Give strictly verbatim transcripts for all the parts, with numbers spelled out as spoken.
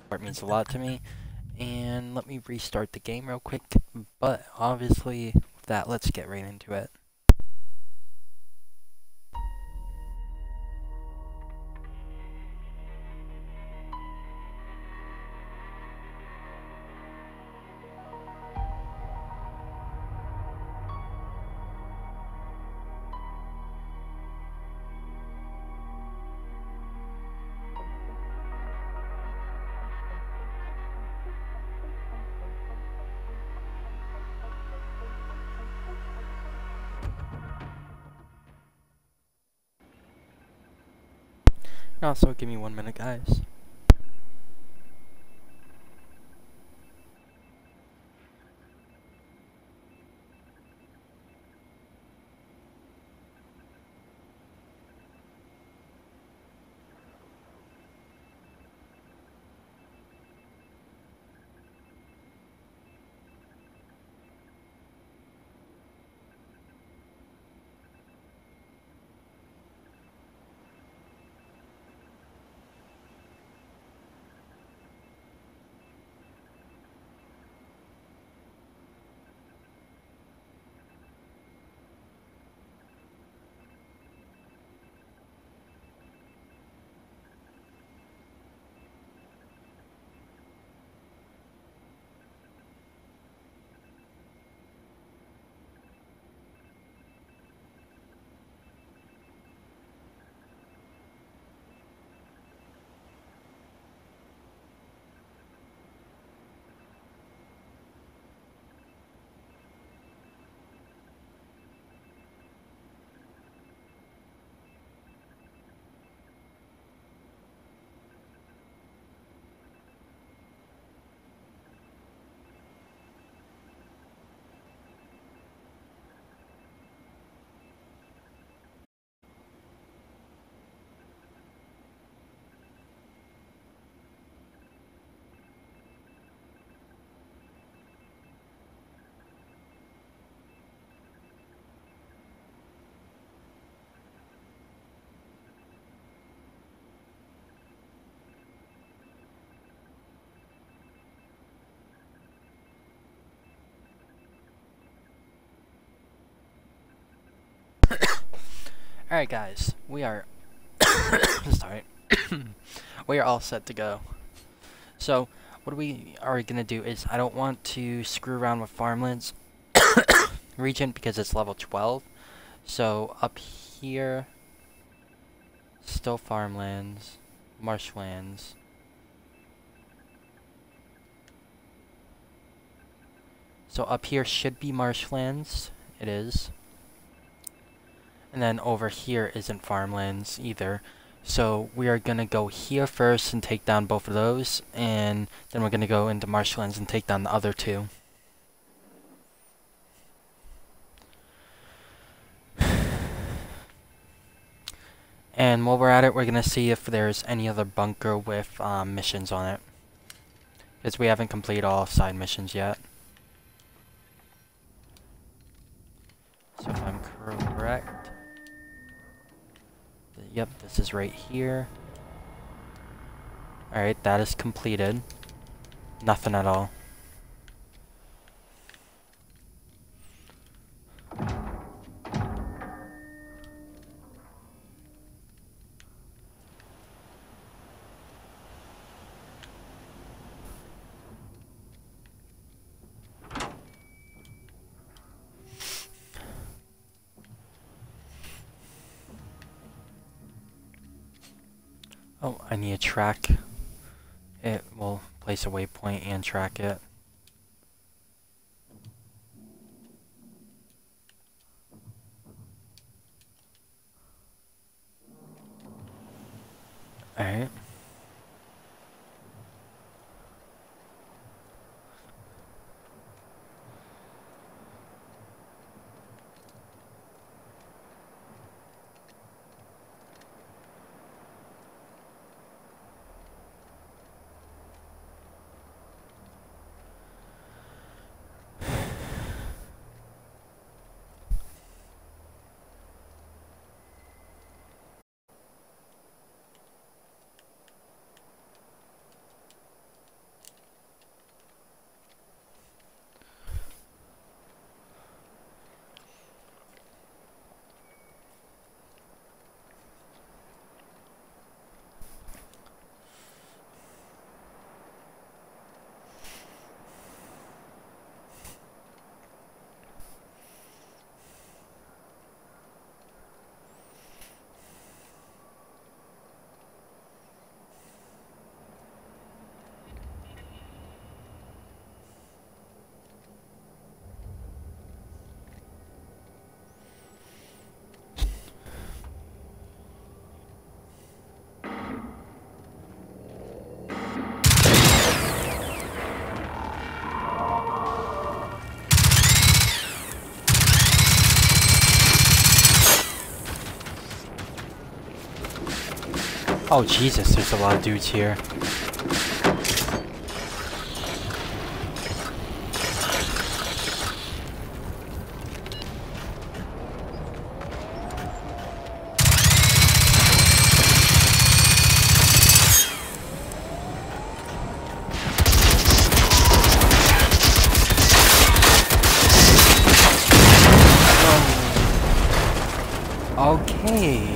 It means a lot to me. And let me restart the game real quick. But obviously, with that, let's get right into it. Also, give me one minute, guys. Alright, guys, we are. Sorry. We are all set to go. So, what we are gonna do is, I don't want to screw around with farmlands region because it's level twelve. So, up here, still farmlands, marshlands. So, up here should be marshlands. It is. And then over here isn't farmlands either. So we are gonna go here first and take down both of those, and then we're gonna go into marshlands and take down the other two. And while we're at it, we're gonna see if there's any other bunker with um, missions on it, because we haven't completed all side missions yet. So if I'm correct. Yep, this is right here. Alright, that is completed. Nothing at all. Oh, I need to track it. We'll place a waypoint and track it. Alright. Oh Jesus, there's a lot of dudes here. Okay.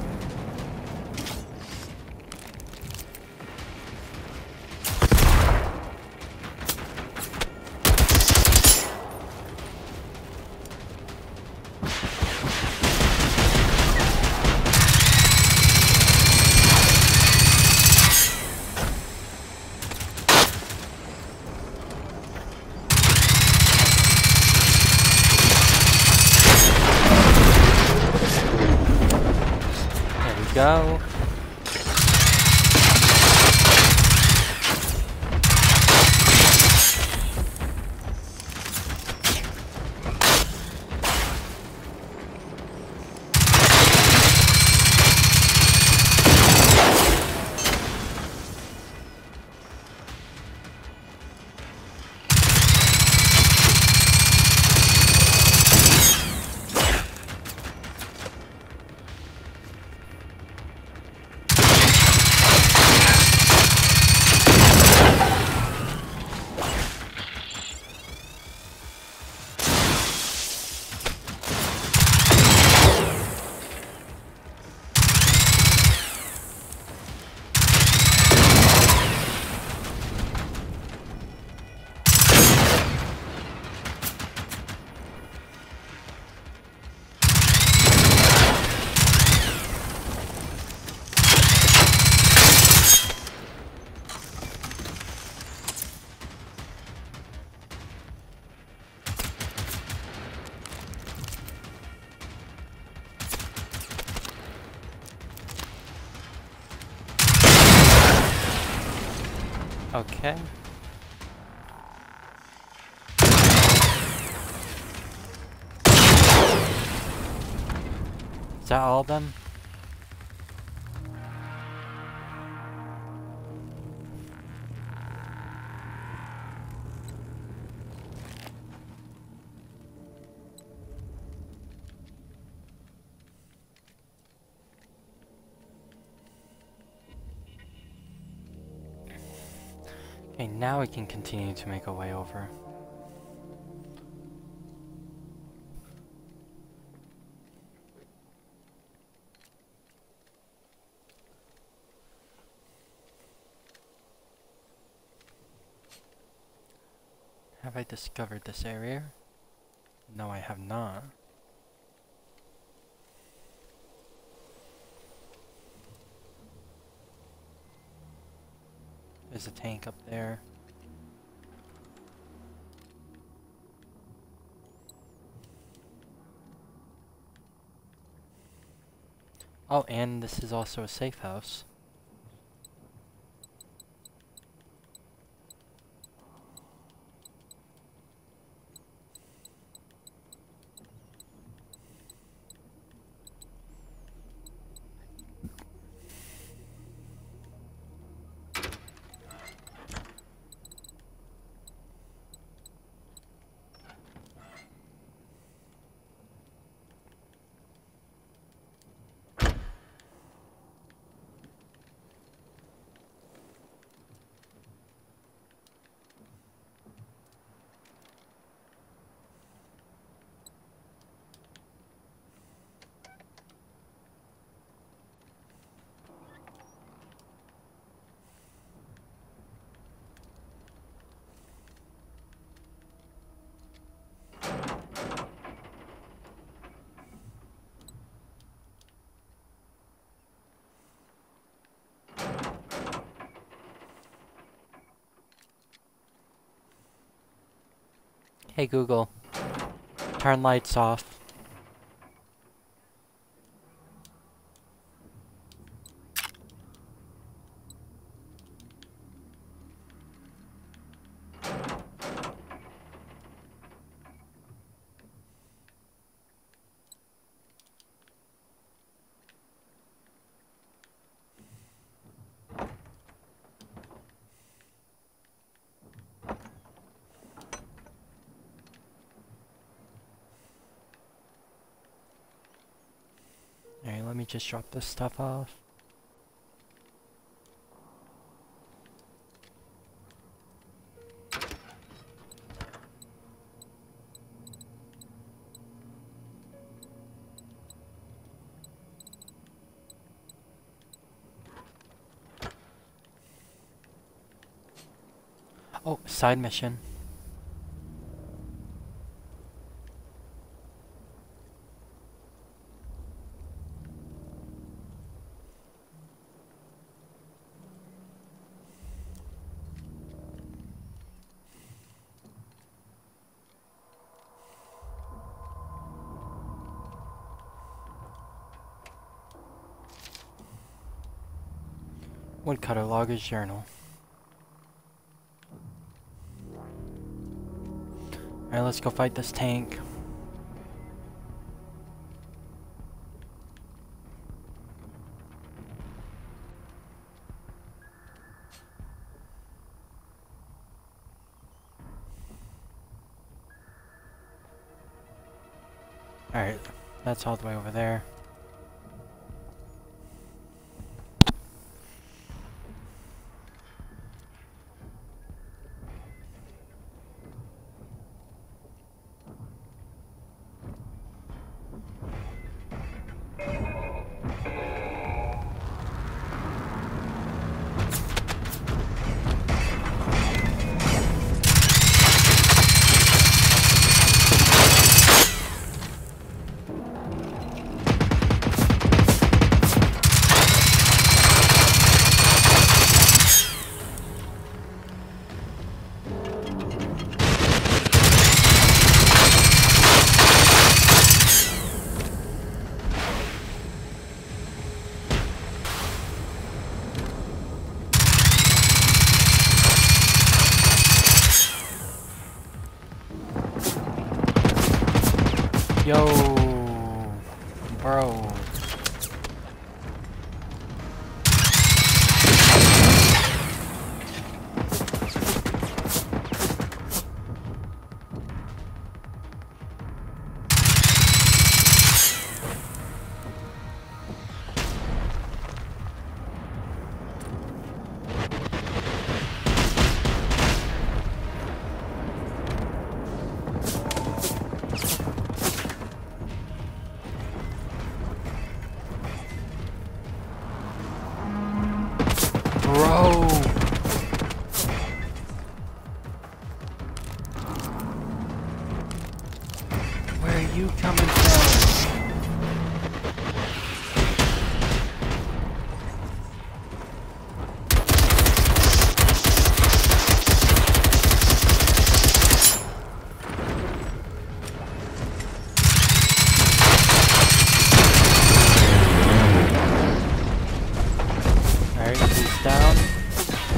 Go. Okay. Is that all of them? Okay, now we can continue to make our way over. Have I discovered this area? No, I have not. There's a tank up there. Oh, and this is also a safe house. Hey Google, turn lights off. me just drop this stuff off. Oh, side mission. Woodcutter Logger's Journal. Alright, let's go fight this tank. Alright, that's all the way over there. Yo, bro. Bro! Where are you coming from? Alright, he's down.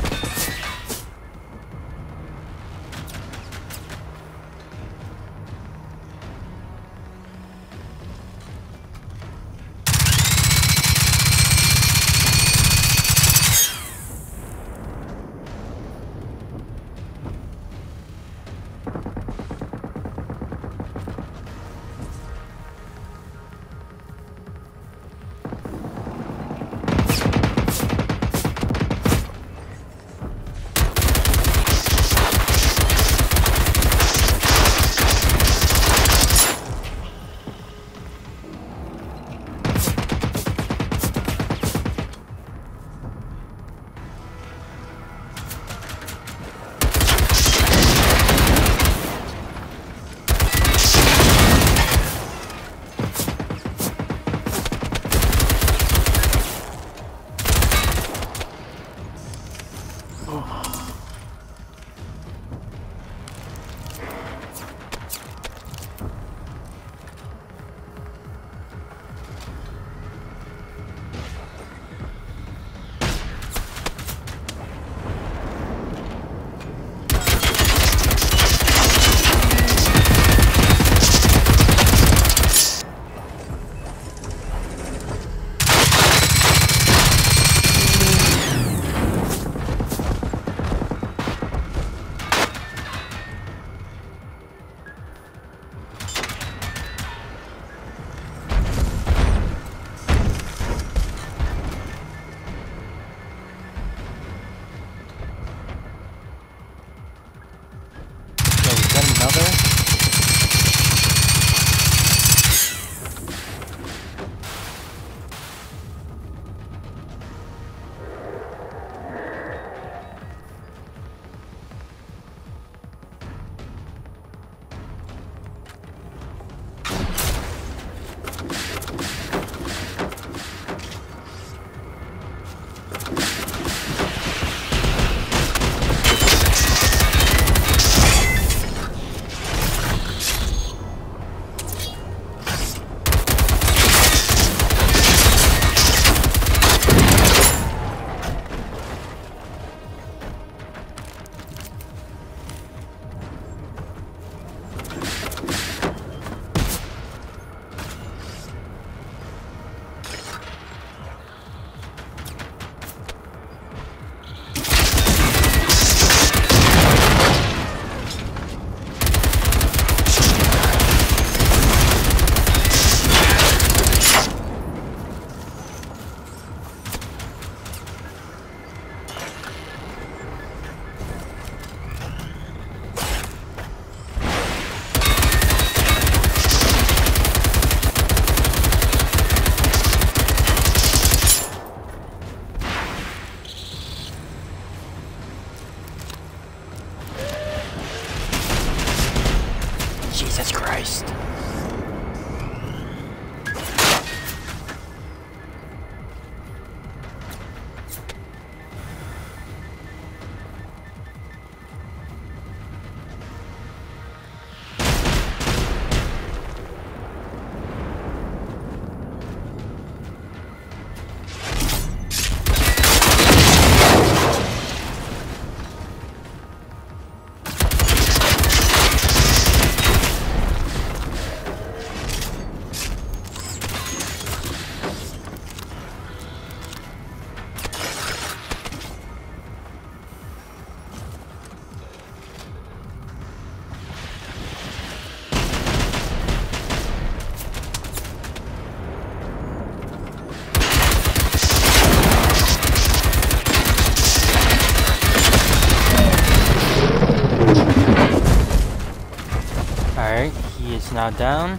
He is now down.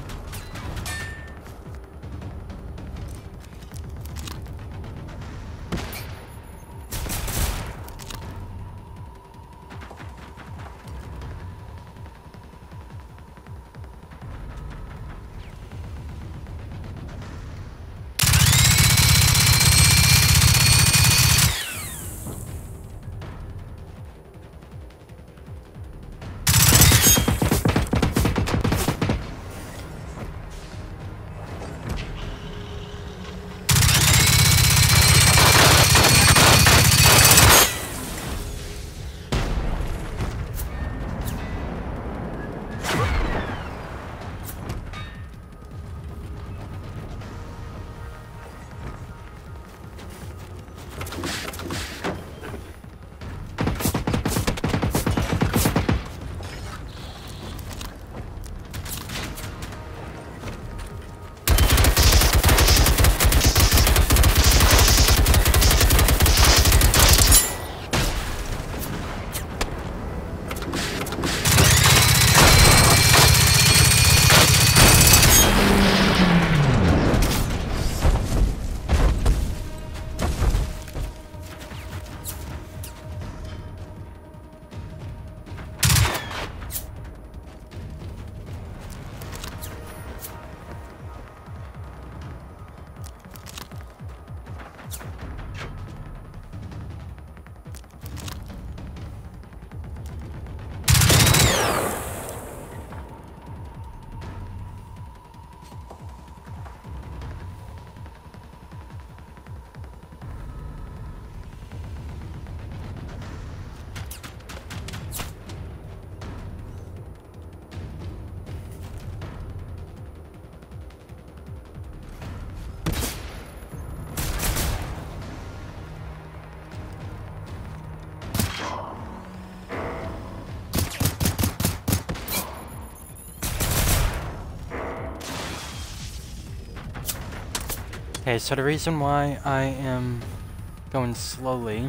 Okay, so the reason why I am going slowly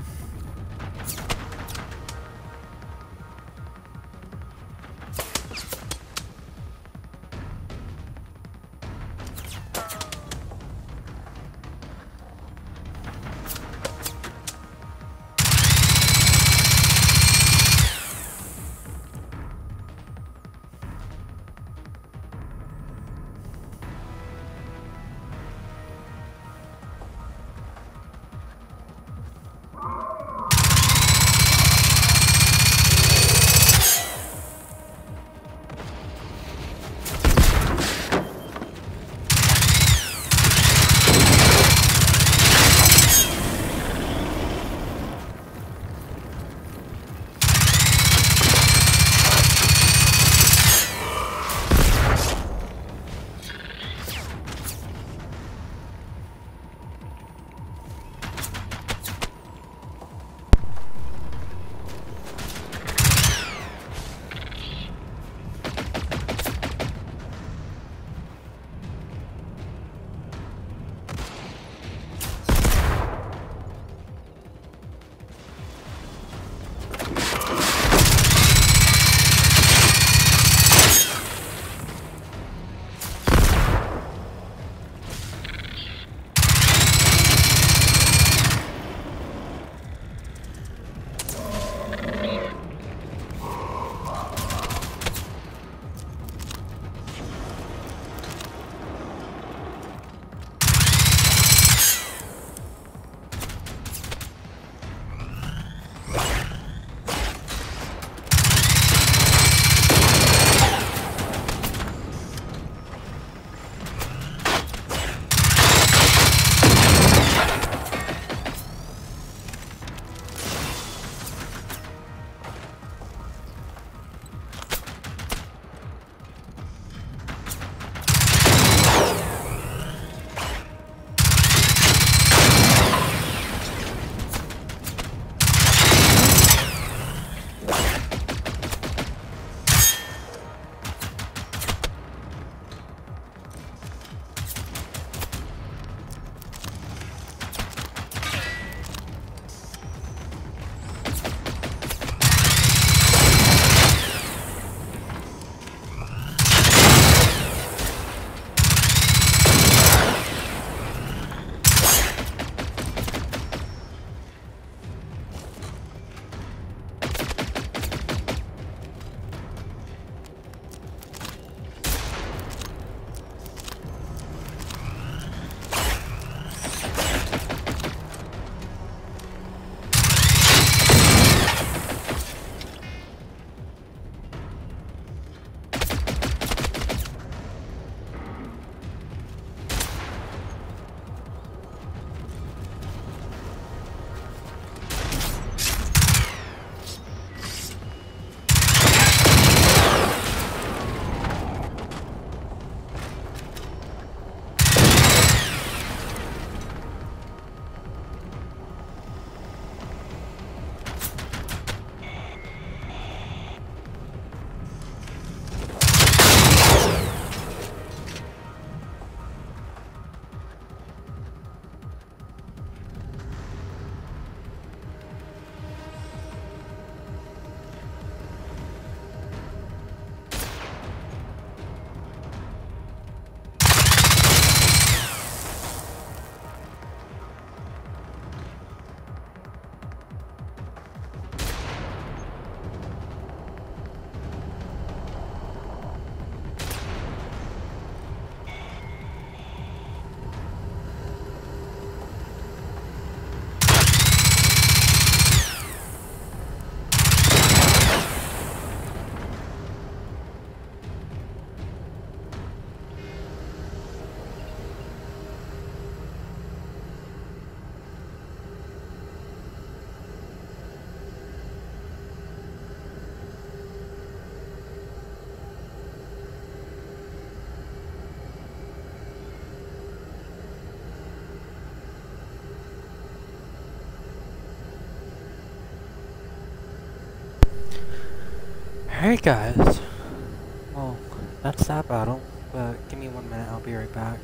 Alright guys, well, that's that battle, but give me one minute, I'll be right back.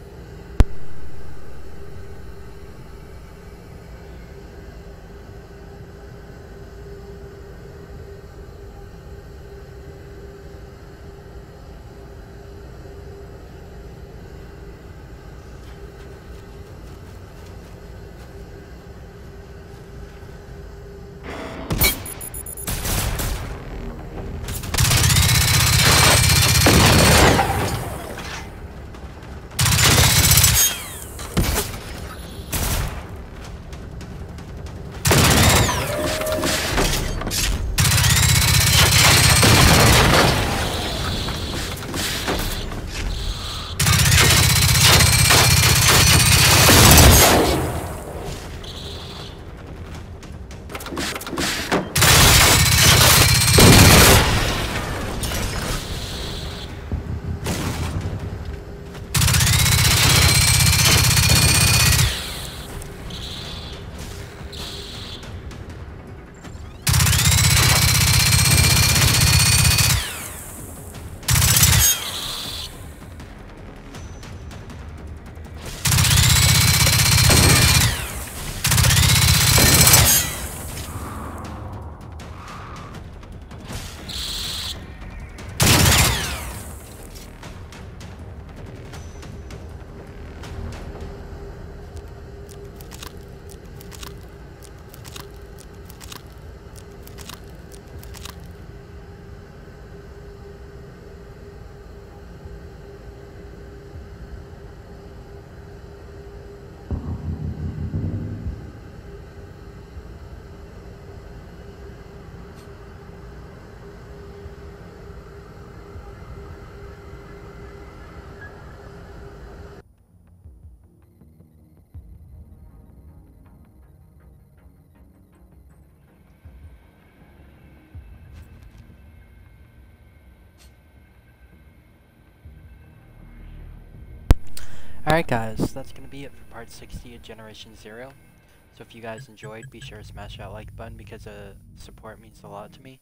Alright guys, that's going to be it for part sixty of Generation Zero. So if you guys enjoyed, be sure to smash that like button because uh, support means a lot to me.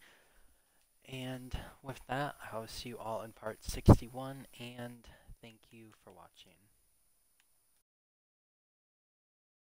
And with that, I will see you all in part sixty-one, and thank you for watching.